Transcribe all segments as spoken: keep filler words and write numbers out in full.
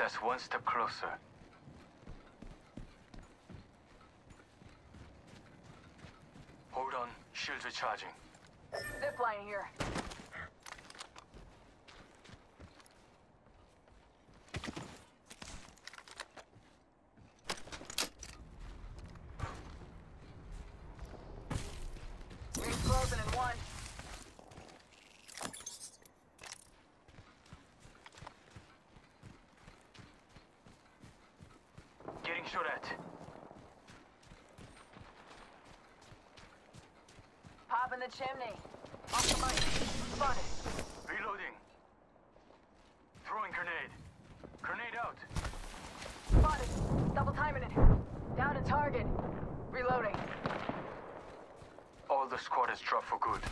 Just one step closer. Hold on, shields recharging. Zipline here. Ring's closing in one. Getting shot at. Pop in the chimney. Off the mic. Spotted. Reloading. Throwing grenade. Grenade out. Spotted. Double timing it. Down to target. Reloading. All the squad has dropped for good.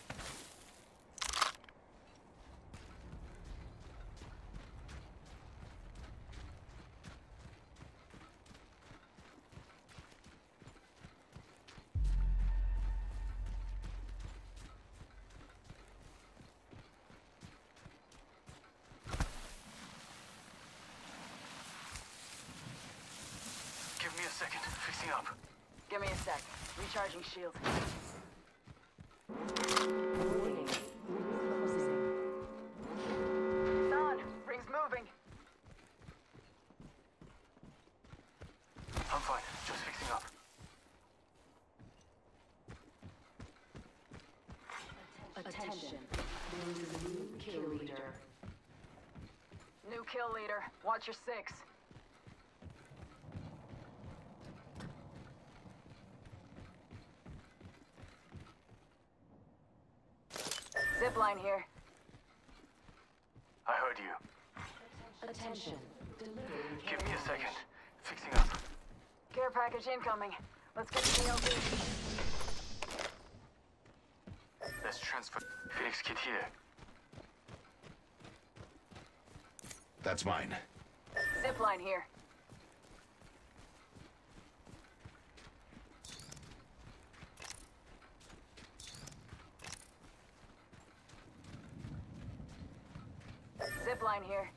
Give me a second. Fixing up. Give me a sec. Recharging shield. It's on. Ring's moving. I'm fine. Just fixing up. Attention. There is a new kill leader. New kill leader. Watch your six. Zipline here. I heard you. Attention. Delivering Give care me a second. package. Fixing up. Care package incoming. Let's get the L D. Let's transfer. Phoenix kit here. That's mine. Zipline here. Zipline here.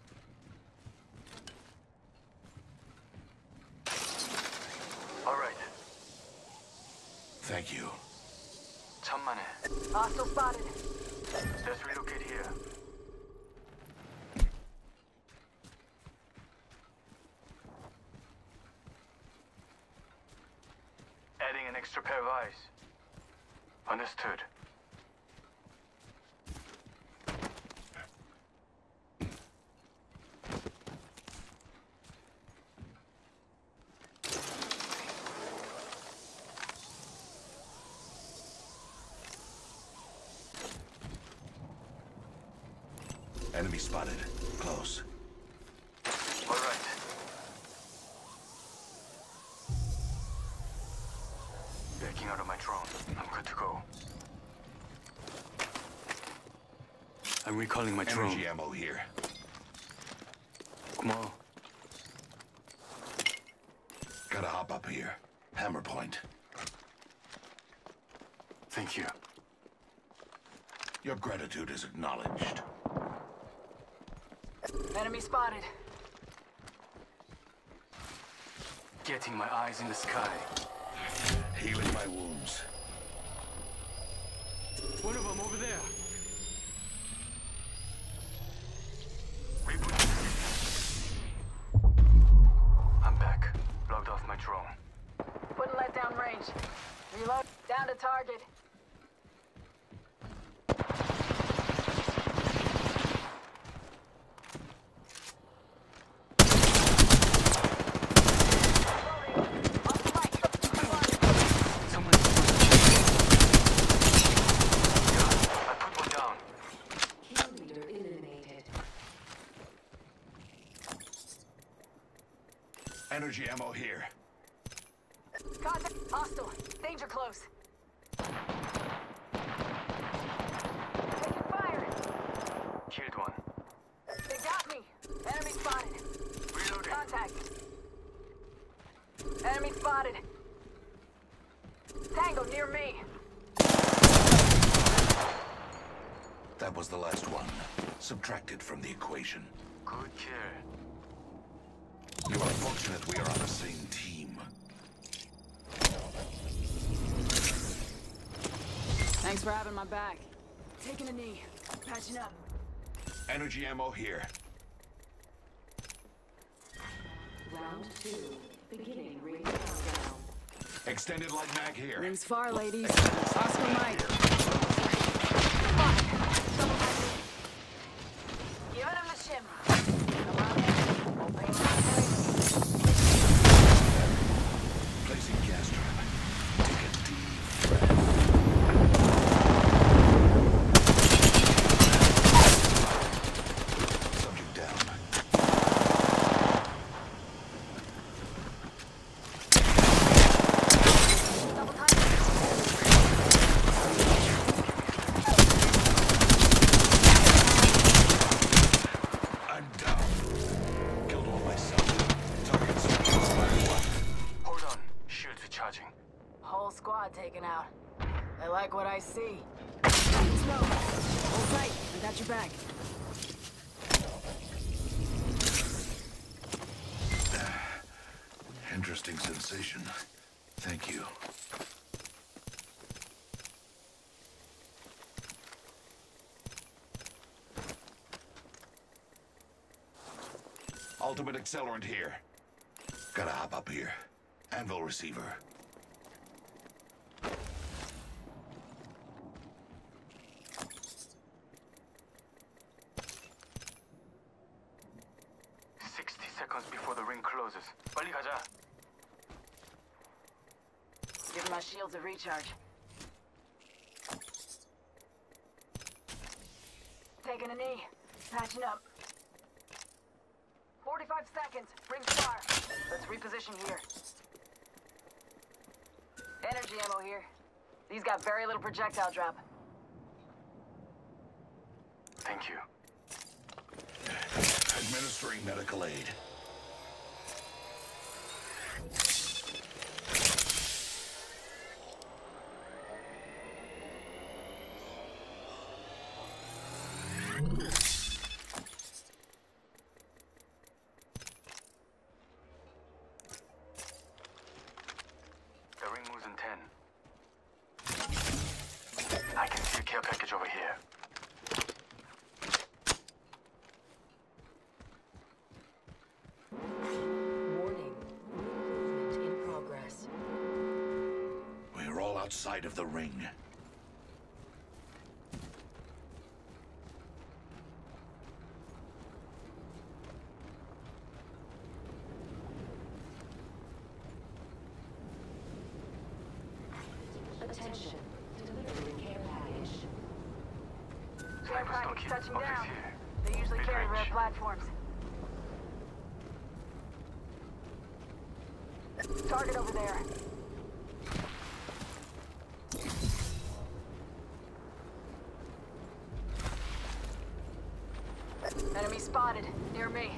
All right. Thank you. 천만에. Hostile spotted. Let's relocate here. Adding an extra pair of eyes. Understood. Enemy spotted. Close. All right. Backing out of my drone. I'm good to go. I'm recalling my drone. Energy ammo here. 고마워. Gotta hop up here. Hammer point. Thank you. Your gratitude is acknowledged. Enemy spotted. Getting my eyes in the sky. Healing my wounds. One of them over there. I'm back. Logged off my drone. Wouldn't let down range. Reload. Down to target. Someone. I put one down. Kill leader eliminated. Energy ammo here. Contact. Hostile. Danger close. Taking fire. Killed one. They got me. Enemy spotted. Reloading. Contact. Enemy spotted. Tango near me. That was the last one. Subtracted from the equation. Good care. Fortunate we are on the same team. Thanks for having my back. Taking a knee. Patching up. Energy ammo here. Round two. Beginning ring countdown. Extended light mag here. Rings far, ladies. Oscar Mike. Give him the shim. Come on in. We'll bring him back. Placing gas trap. Take a deep breath. Subject down. Double time. I'm down. Killed one myself. Target's fired one. Hold on. Shields recharging. Whole squad taken out. I like what I see. Smoke. Hold tight. I got your back. Interesting sensation. Thank you. Ultimate accelerant here. Gotta hop up here. Anvil receiver. Sixty seconds before the ring closes. 빨리 가자. Give my shields a recharge. Taking a knee. Patching up. forty-five seconds. Ring far. Let's reposition here. Energy ammo here. These got very little projectile drop. Thank you. Administering medical aid. The ring moves in ten. I can see a care package over here. Warning. Movement in progress. We're all outside of the ring. Attention. Delivering care package. Care Cyber package Stockade. touching Optics down. here. They usually carry Mid-range. red platforms. Target over there. Enemy spotted. Near me.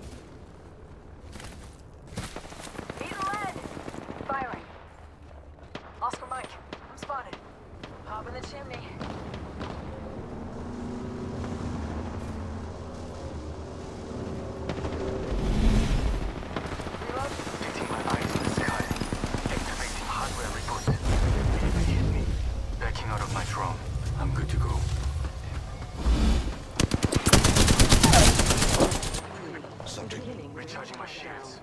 Eating lead! Firing. Oscar Mike. I'm spotted. Hop in the chimney. Reload. Getting my eyes in the sky. Activating hardware reboot. They hit me. Backing out of my drone. I'm good to go. Subject. Beginning ring Recharging my countdown. shields.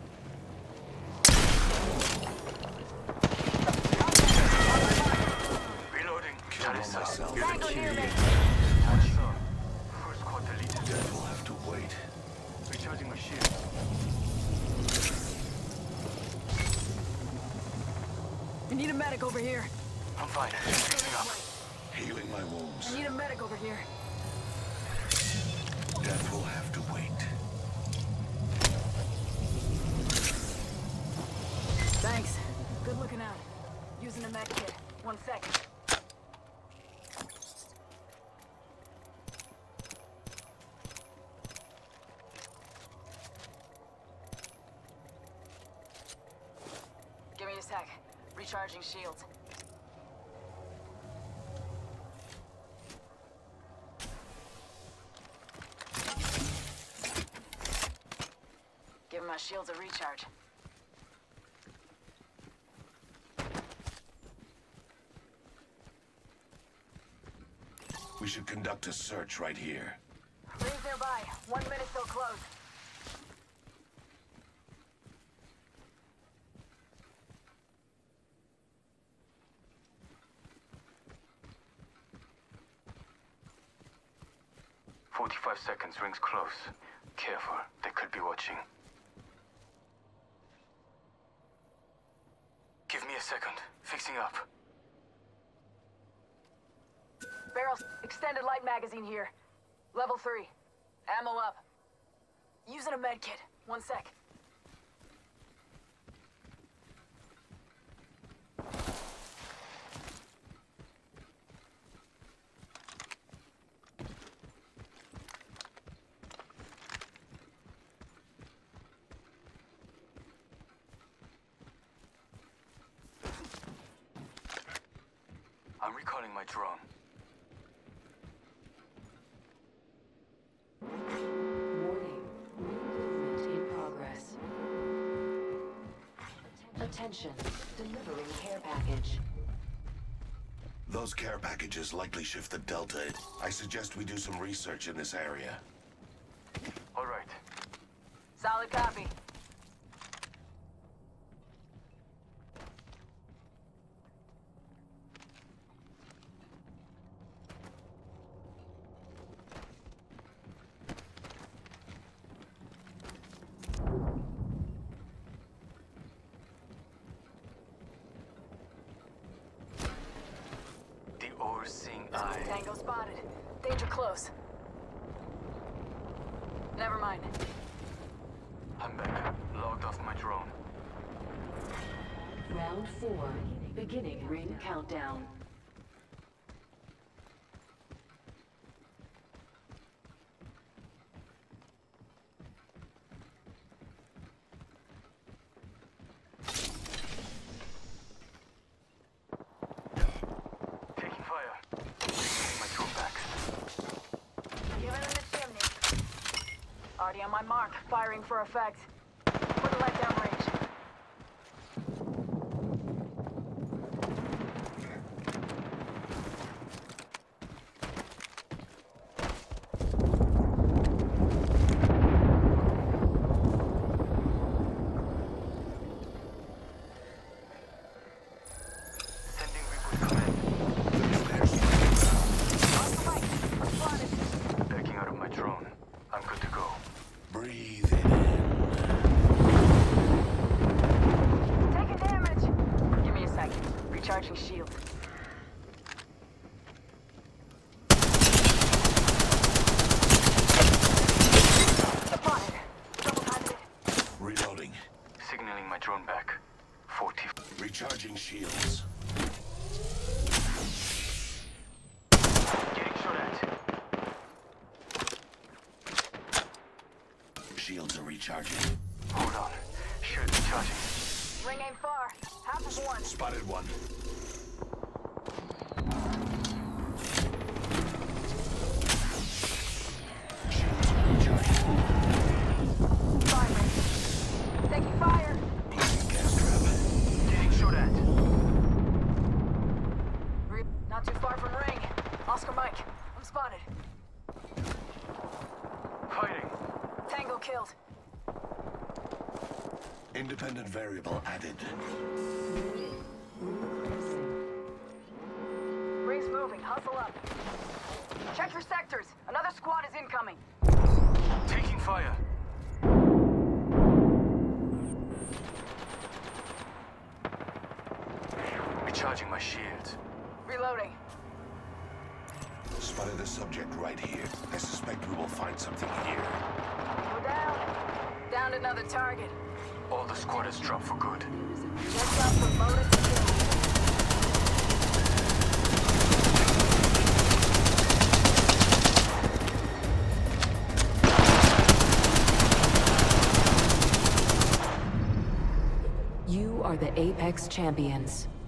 Reloading. Killed one 잘했어. myself. You're the Tango key. near me. 잘했어. First squad deleted. Death will have to wait. Recharging my shields. I need a medic over here. I'm fine. Fixing up. Healing my wounds. I need a medic over here. Death will have to wait. Thanks. Good looking out. Using a med kit. One second. Give me a sec. Recharging shields. Give him my shields a recharge. We should conduct a search right here. Rings nearby. One minute till close. Forty-five seconds, rings close. Careful, they could be watching. Give me a second. Fixing up. Barrels. Extended light magazine here. Level three. Ammo up. Using a med kit. One sec. I'm recalling my drone. Warning. Movement in progress. Attention. Delivering care package. Those care packages likely shift the Delta. I suggest we do some research in this area. All right. Solid copy. Seeing eye. Tango spotted. Danger close. Never mind. I'm back. Logged off my drone. Round four. Beginning ring countdown. Already on my mark, firing for effect. Put the light down range. Sending reboot command. Off the mic. I'm spotted. Backing out of my drone. I'm good to go. Breathe it in. Taking damage. Give me a second. Recharging shield. Spotted. Double timing it. Reloading. Signaling my drone back. forty. Recharging shields. Getting shot at. Shields are recharging. Hold on. Shield recharging. Ring ain't far. Half of one. Spotted one. Shields are recharging. Firing. Taking fire. Placing gas trap. Getting shot at. Re Not too far from ring. Oscar Mike. I'm spotted. Fighting. Tango killed. Independent variable added. Ring's moving. Hustle up. Check your sectors. Another squad is incoming. Taking fire. Recharging my shields. Reloading. Spotted the subject right here. I suspect we will find something here. We're down. Downed another target. All the squad has dropped for good. Just got promoted to kill. You are the Apex Champions.